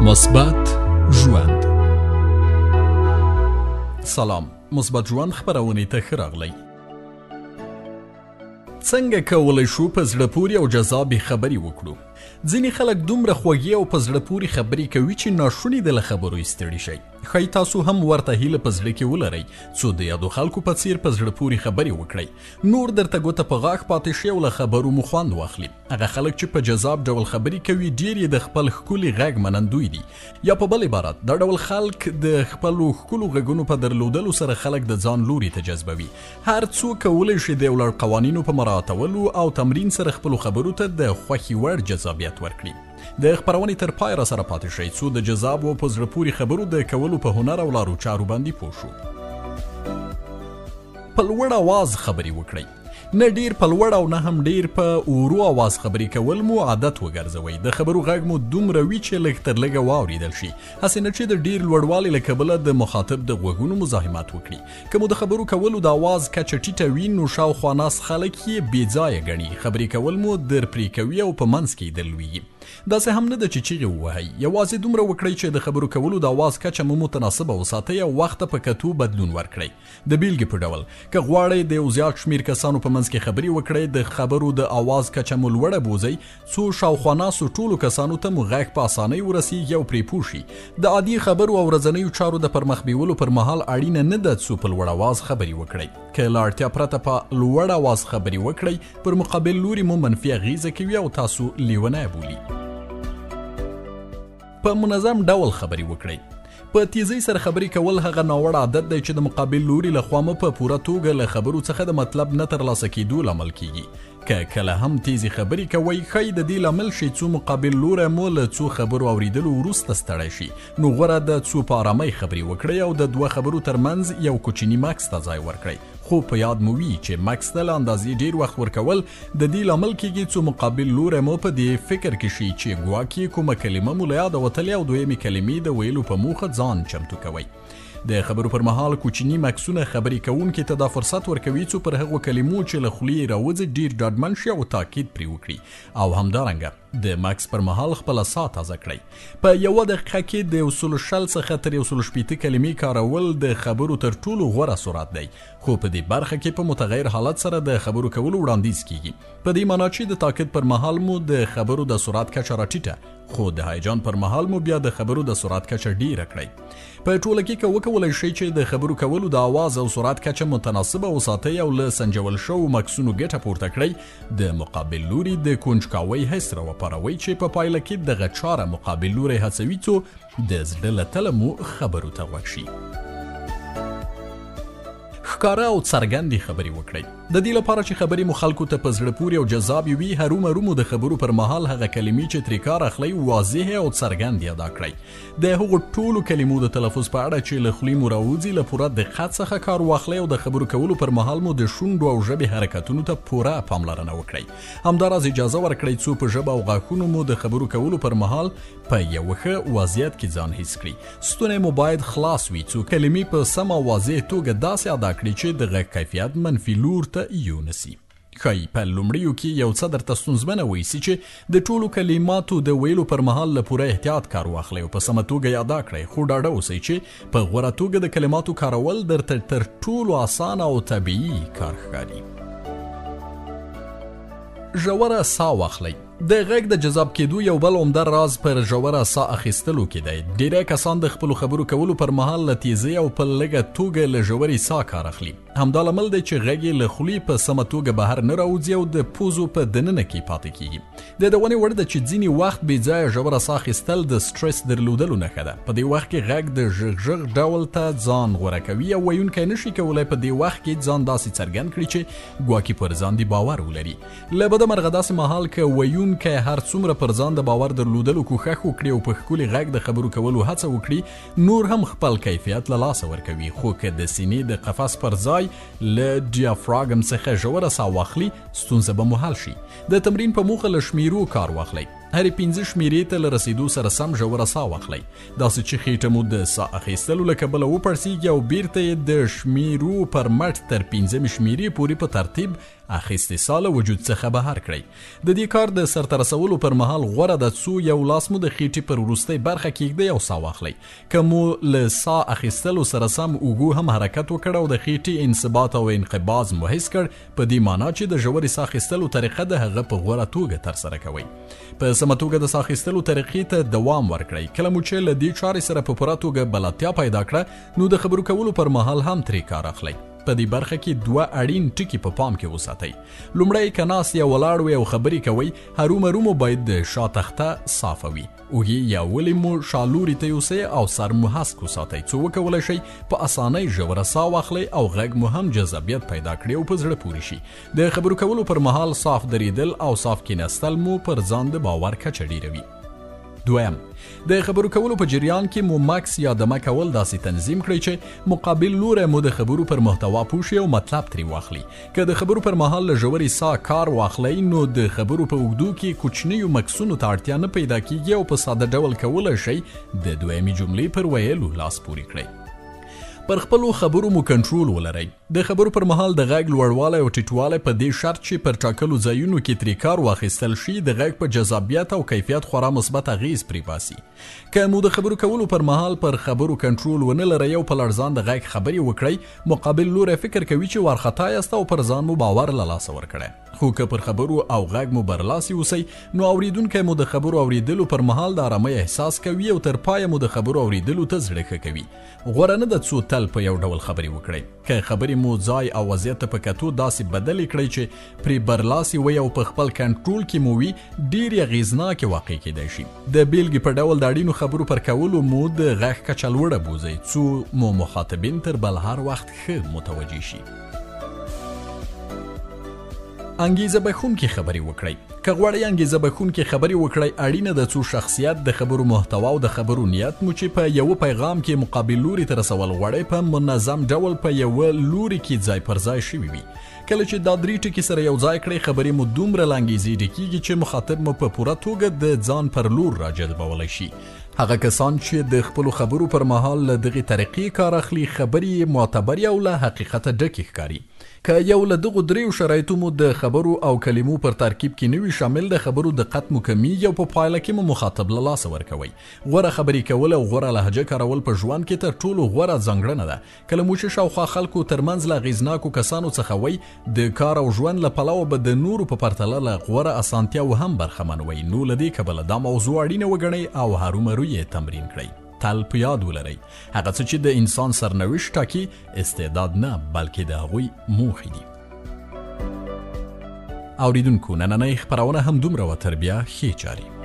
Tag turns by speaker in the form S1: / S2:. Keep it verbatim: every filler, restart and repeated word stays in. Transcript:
S1: مثبت ژوند. سلام، مثبت ژوند خپرونې ته ښه راغلی. څنګه کولی شو په زړه پورې او جذابې خبرې وکړو؟ ځینې خلک دومره خوږې او په زړه پورې خبرې کوي چې ناشوني د له خبرو یې ستړي شئ. ښایي تاسو هم ورته هیله په زړه کې ولرئ څو د یادو خلکو په څیر په زړه پورې خبرې وکړئ، نور درته ګوته په غاښ پاتې شي او له خبرو مو خوند واخلي. هغه خلک چې په جذاب ډول خبرې کوي ډېر یې د خپل ښکلي غږ منندوی دي، یا په بل عبارت دا ډول خلک د خپلو ښکلو غږونو په درلودلو سره خلک د ځان لوري ته جذبوي. هر څوک کولی شي د یو لړ قوانینو په مراعاتولو او تمرین سره خپلو خبرو ته د خوښې وړ جذابیت ورکړي. د خپرونې تر پای را سره پاتې شئ څو د جذاب او په زړه پورې خبرو د کولو په هنر او لارو چارو باندې پوه شو. په لوړ اواز خبرې وکړئ. نه ډیر په لوړ او نه هم ډیر په ورو اواز خبرې کول مو عادت وګرځوئ. د خبرو غږ مو دومره وي چې لږ تر لږه واورېدل شي، هسې نه چې د ډیر لوړوالي له کبله د مخاطب د غوږونو مزاحمت وکړي. که مو د خبرو کولو د اواز کچه ټیټه وي نو شاوخوا ناست خلک یې بې ځایه ګڼي. خبرې کول مو در پرې کوي او په منځ کې یې درلویږي. داسې هم نه ده چې چیغې ووهئ، یوازې دومره وکړئ چې د خبرو کولو د اواز کچه مو متناسبه وساتئ او وخت ته په کتو بدلون ورکړئ. د بیلګې په ډول که غواړئ د یو زیات شمیر کسانو په منځ کې خبرې وکړئ، د خبرو د اواز کچه مو لوړه بوزئ څو شاوخوا ناستو ټولو کسانو ته مو غږ په اسانۍ ورسیږي او پرې پوه شي. د عادي خبرو او ورځنیو چارو د پرمخ بیولو پر مهال اړینه نه ده څو په لوړ اواز خبرې وکړئ. که له اړتیا پرته په لوړ اواز خبرې وکړئ، پر مقابل لوري مو منفي اغیزه کوي او تاسو لیونی بولي. په منظم ډول خبرې وکړئ. په تیزۍ سره خبرې کول هغه ناوړه عادت دی چې د مقابل لوري له خوا مو په پوره توګه له خبرو څخه د مطلب نه ترلاسه کېدو لامل کیږي. که کله هم تیزې خبرې کوئ، ښایي د دې لامل شي څو مقابل لوری مو له څو خبرو اوریدلو وروسته ستړی شي. نو غوره ده څو په ارامۍ خبرې وکړئ او د دوه خبرو ترمنځ یو کوچني مکس ته ځای ورکړئ. خو په یاد مو وي چې مکس ته له اندازې ډیر وخت ورکول د دې لامل کیږي څو مقابل لوری مو په دې فکر کې شي چې ګواکې کومه کلمه مو له یاده وتلې او دویمې کلمې د ویلو په موخه ځان چمتو کوئ. د خبرو پر مهال کوچني مکسونه خبرې کوونکي ته دا فرصت ورکوي څو پر هغو کلمو چې له خولې یې راوځي ډیر ډاډمن شي او تاکید پرې وکړي، او همدارنګه د مکس پر مهال خپله ساه تازه کړئ. په یوه دقیقه کې د یو سلو شل څخه تر یو سلو شپېته کلمې کارول د خبرو تر ټولو غوره سرعت دی، خو په دې برخه کې په متغیر حالت سره د خبرو کولو وړاندیز کیږي. په دې معنا چې د تاکید پر مهال مو د خبرو د سرعت کچه راټیټه، خو د هیجان پر مهال مو بیا د خبرو د سرعت کچه ډیره کړئ. په ټوله کې که وکولای شئ چې د خبرو کولو د आवाज او سرعت کچه متناسبه وساتئ او له سنجول شوو مکسونو ګټه پورته کړئ، د مقابل لوري د کنجکاوۍ حس راوپاروئ چې په پایله کې دغه چاره مقابل لوری هڅوي څو د زړه له تله مو خبرو ته غوږ شي. ښکاره او څرګندې خبرې وکړئ. د دې لپاره چې خبرې مو خلکو ته په زړه پورې او جذابې وي، هرومرو مو د خبرو پر مهال هغه کلمې چې ترې کار اخلئ واضح او څرګندې ادا کړئ. د هغو ټولو کلمو د تلفظ په اړه چې له خولې مو راوځي له پوره دقت څخه کار واخلئ او د خبرو کولو پر مهال مو د شونډو او ژبې حرکتونو ته پوره پاملرنه وکړئ. همداراز اجازه ورکړئ څو په ژبه او غاښونو مو د خبرو کولو پر مهال په یوه ښه وضعیت کې ځان حس کړي. ستونی مو باید خلاص وي څو کلمې په سمه او واضح توګه داسې ادا کړي چې د غږ کیفیت منفي لور ته یونسي. ښایي په لومړیو کې یو څه درته ستونزمنه وایسي چې د ټولو کلماتو د ویلو پر مهال له پوره احتیاط کار واخلئ او په سمه توګه یې ادا کړئ، خو ډاډه اوسئ چې په غوره توګه د کلماتو کارول درته تر ټولو اسانه او طبیعي کار ښکاري. ژوره ساه واخلئ. د غږ د جذاب کېدو یو بل عمده راز پر ژوره ساه اخیستلو کې دی. ډیری کسان د خپلو خبرو کولو پر مهال له تیزۍ او په لږه توګه له ژورې ساه کار اخلي. همدا لامل دی چې غږ یې له خولې په سمه توګه بهر نه راوځي او د پوزو په دننه کې پاتې کیږي. د دونې وړ ده چې ځینې وخت بې ځایه ژوره ساه اخیستل د سټرس درلودلو نښه ده. په دې وخت کې غږ د ژغ ژغ ډول ته ځان غوره کوي او ویونکی نشي کولی په دې وخت کې ځان داسې څرګند کړي چې ګواکې پر ځان دې باور ولري. له بده مرغه داسې مهال که ویونکی هر څومره پر ځان د باور درلودلو کوښښ وکړي او په ښکلي غږ د خبرو کولو هڅه وکړي، نور هم خپل کیفیت له لاسه ورکوي. خو که د سینې د قفس پر ځای له ډیافراګم څخه ژوره ساه واخلي، ستونزه به مو حل شي. د تمرین په موخه له شمیرو کار واخلئ. هرې پنځه شمیرې ته له رسیدو سره سم ژوره ساه واخلئ، داسې چې خېټه مو د ساه اخیستلو له کبله وپړسیږي او بیرته یې د شمیرو پر مټ تر پنځمې شمیرې پورې په ترتیب اخیستې ساه له وجود څخه بهر کړئ. د دې کار د سرته رسولو پر مهال غوره ده څو یو لاس مو د خېټې پر وروستۍ برخه کیږدئ او ساه واخلئ. که مو له ساه اخیستلو سره سم اوږو هم حرکت وکړ او د خېټې انصبات او انقباض مو حس کړ، په دې معنا چې د ژورې ساه اخیستلو طریقه د هغه په غوره توګه ترسره کوئ. په سمه توګه د ساه اخیستلو طریقې ته دوام ورکړئ. کله مو چې له دې چارې سره په پوره توګه بلدتیا پیدا کړه، نو د خبرو کولو پر مهال هم ترې کار اخلئ. په دې برخه کې دوه اړین ټکي په پام کې وساتئ. لومړی، که ناست یا ولاړ وئ او خبرې کوئ، هرومرو مو باید د شا تخته صافه وي. اوږې یا ولې مو شالوري ته یوسئ او سر مو هسک وساتئ څو وکولی شئ په اسانۍ ژوره ساه واخلئ او غږ مو هم جذابیت پیدا کړي او په زړه پورې شي. د خبرو کولو پر مهال صاف درېدل او صاف کېناستل مو پر ځان د باور کچه ډېروي. دویم، د خبرو کولو په جریان کې مو مکس یا دمه کول داسې تنظیم کړئ چې مقابل لوری مو د خبرو پر محتوا پوه شي او مطلب ترې واخلي. که د خبرو پر مهال له ژورې ساه کار واخلئ، نو د خبرو په اوږدو کې کوچنیو مکسونو ته اړتیا نه پیدا کیږي او په ساده ډول کولی شئ د دویمې جملې پر ویلو لاس پورې کړئ. پر خپلو خبرو مو کنټرول ولرئ. د خبرو پر مهال د غږ لوړوالی او ټیټوالی په دې شرط چې پر ټاکلو ځایونو کې ترې کار واخیستل شي د غږ په جذابیت او کیفیت خورا مثبت اغیز پرې باسي. که مو د خبرو کولو پر مهال پر خبرو کنټرول ونه لرئ او په لړزان د غږ خبرې وکړئ، مقابل لوری فکر کوي چې وارخطا یاست او پر ځان مو باور له لاسه ورکړی. خو که پر خبرو او غږ مو برلاسي اوسئ، نو اوریدونکی مو د خبرو اوریدلو پر مهال د آرامۍ احساس کوي او تر پایه مو د خبرو اوریدلو ته زړه ښه کوي. غوره نه ده څو تل په یو ډول خبرې وکړئ. که خبرې مو ځای او وضعیت ته په کتو داسې بدلې کړئ چې پرې برلاسي وي او په خپل کنټرول کې مو وي، ډېرې اغېزناکې واقع کیدای شي. د بیلګې په ډول د اړینو خبرو پر کولو مو د غږ کچه لوړه بوزئ څو مو مخاطبین تر بل هر وخت ښه متوجه شي. انګیزه بخونکې خبرې وکړئ. که غواړئ انګیزه بخونکې خبرې وکړئ، اړینه ده څو شخصیت، د خبرو محتوا او د خبرو نیت مو چې په یوه پیغام کې مقابل لوري ته رسول غواړئ په منظم ډول په یوه لوري کې ځای پر ځای شوي وي. کله چې دا درې ټکي سره یو ځای کړئ، خبرې مو دومره له انګیزې ډکېږي چې مخاطب مو په پوره توګه د ځان پر لور راجذبولی شي. هغه کسان چې د خپلو خبرو پر مهال له دغې طریقې کار اخلي، خبرې یې معتبرې او له حقیقته ډکې ښکاري. که یو له دغو دریو شرایطو مو د خبرو او کلمو پر ترکیب کې نه وي شامل، د خبرو دقت مو کمیږي او په پایله کې مو مخاطب له لاسه ورکوئ. غوره خبرې کول او غوره لهجه کارول په ژوند کې تر ټولو غوره ځانګړنه ده. کله مو چې شاوخوا خلکو ترمنځ له اغېزناکو کسانو څخه وئ، د کار او ژوند له پلوه به د نورو په پرتله له غوره اسانتیاو هم برخمن وئ. نو له دې کبله دا موضوع اړینه وګڼئ او هرومرو یې تمرین کړئ. تل په یاد ولرئ، هغه څه چې د انسان سرنوشت ټاکي استعداد نه بلکې د هغوی موخې دي. اوریدونکو، نننۍ خپرونه هم دومره وه، تر بیا ښې چارې.